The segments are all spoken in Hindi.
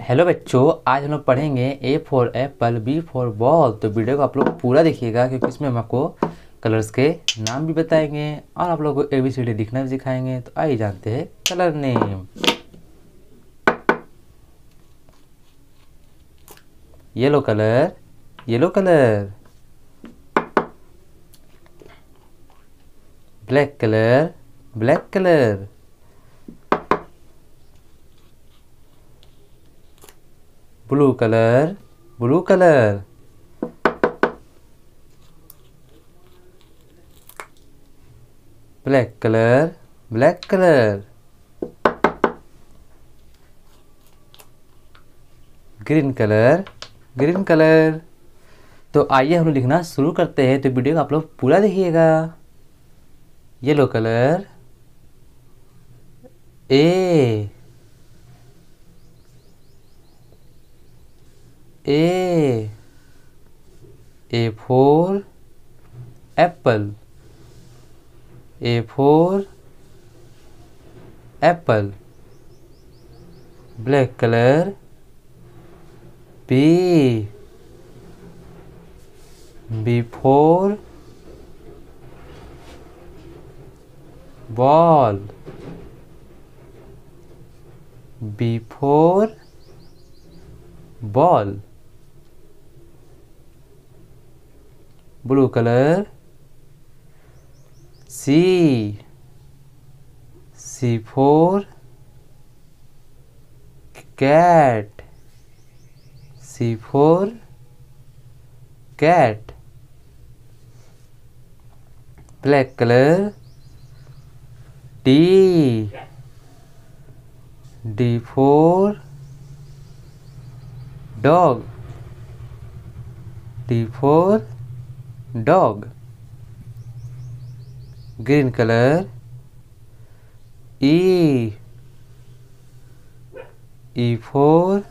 हेलो बच्चों, आज हम लोग पढ़ेंगे A for apple, B for ball. तो वीडियो को आप लोग पूरा देखिएगा क्योंकि इसमें हम आपको कलर्स के नाम भी बताएंगे और आप लोगों को ABCD लिखना भी सिखाएंगे। तो आइए जानते हैं colour name. Yellow colour, yellow colour. Black colour, black colour. Blue colour, blue colour. Black colour, black colour. Green colour, green colour. तो आइए हम लोग लिखना शुरू करते हैं। तो वीडियो को आप लोग पूरा देखिएगा। Yellow colour, A for apple, A for apple. Black colour, B for ball, B for ball. Blue colour, C for cat, C for cat. Black colour, D for dog, D for dog. Green colour, E for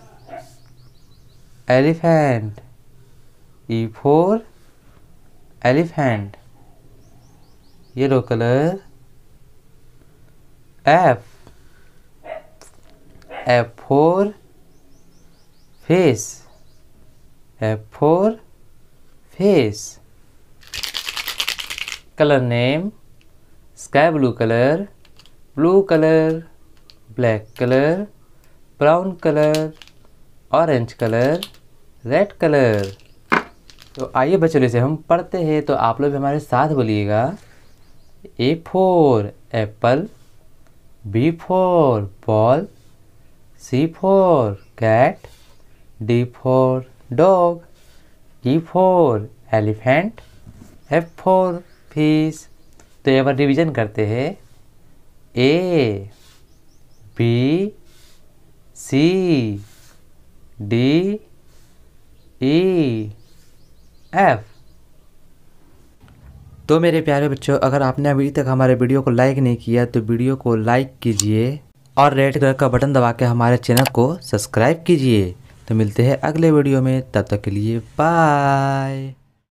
elephant, E for elephant. Yellow colour, F for face, F for face. Colour name, sky blue colour, blue colour, black colour, brown colour, orange colour, red colour. तो आइए बच्चों से हम पढ़ते हैं। तो आप लोग भी हमारे साथ बोलिएगा। A for apple, B for ball, C for cat, D for dog, E for elephant, F for fish. तो एक बार रिवीजन करते हैं। A, B, C, D, E, F. तो मेरे प्यारे बच्चों, अगर आपने अभी तक हमारे वीडियो को लाइक नहीं किया तो वीडियो को लाइक कीजिए और रेड कलर का बटन दबा के हमारे चैनल को सब्सक्राइब कीजिए। तो मिलते हैं अगले वीडियो में, तब तक के लिए बाय।